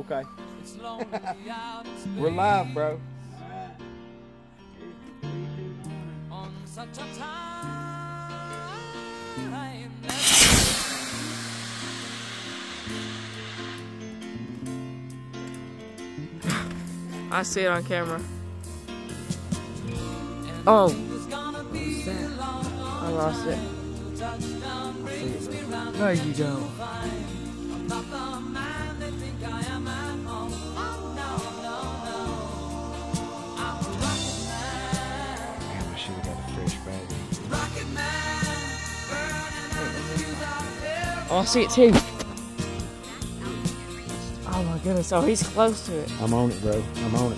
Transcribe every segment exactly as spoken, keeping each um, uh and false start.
Okay. We're live, bro. On such a time. I see it on camera. Oh. What's that? I lost it. There you go. Damn, I should have got a fresh bag. Oh, I see it too. Oh my goodness. Oh, he's close to it. I'm on it, bro. I'm on it.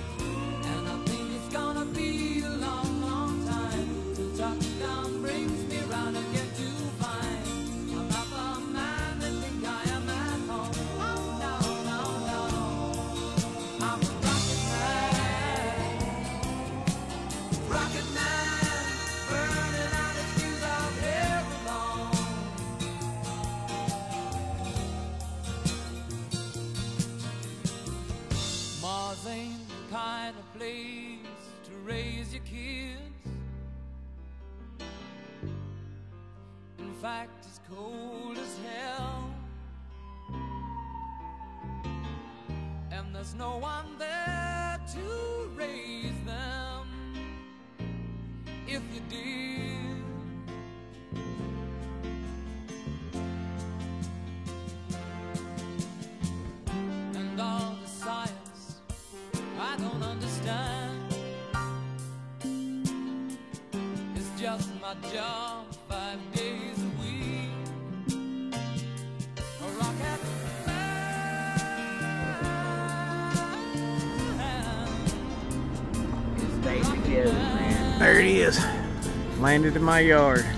Mars ain't the kind of place to raise your kids. In fact, it's cold as hell, and there's no one there to raise them if you did. And all the science I don't understand. It's just my job five days a week. A rocket There it is. Landed in my yard.